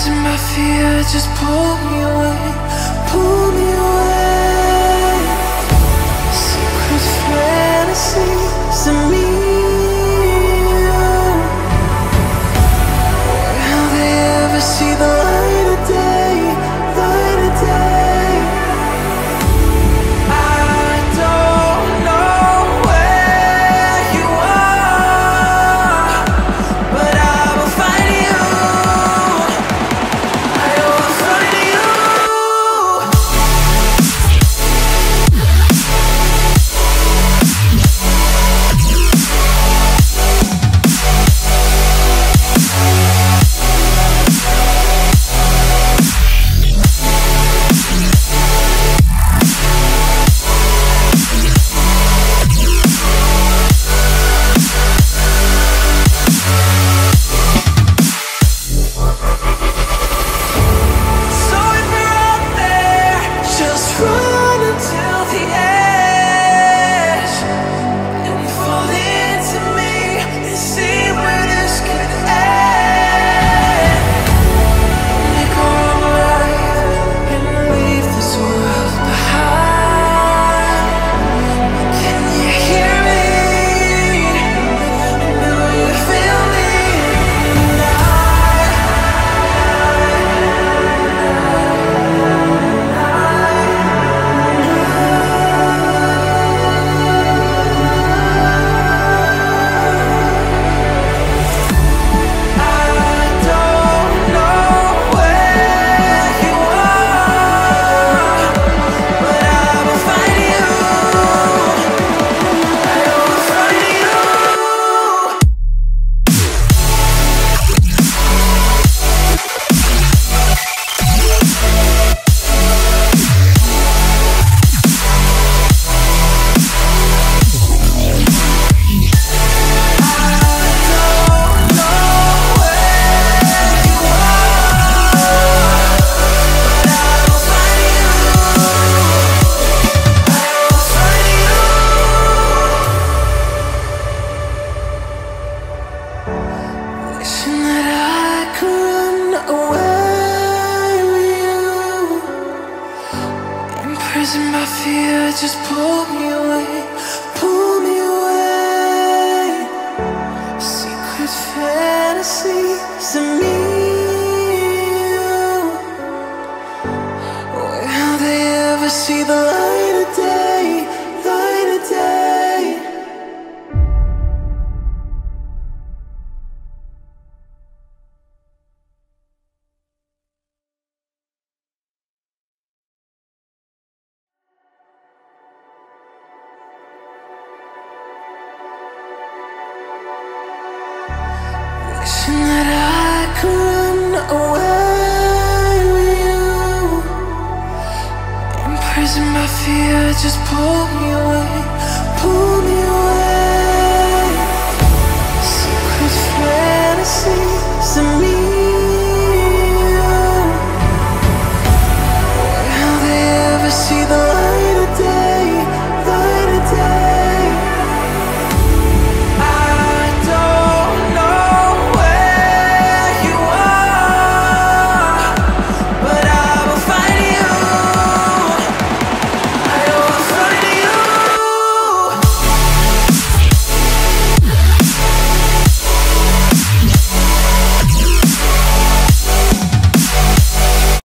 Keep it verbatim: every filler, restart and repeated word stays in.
Imprisoned by fear, just pull me away, pull me away. Secret fantasies of me. Will they ever see the light of day, light of day? I don't know where you are, but I will find you. I will find you. So if you're out there, just run until the edge and fall into me and see where this could end. Make our own life and leave this world behind. Can you hear me? Do you feel me? I don't know where you are, but I will find you. I will find you. Wishing that I could run away with you. Imprisoned by fear, just pull me away, pull me away. Secret fantasies of me. Will they ever see the light of day, light of day? Wishing that I could run away with you. Imprisoned by fear, just pull me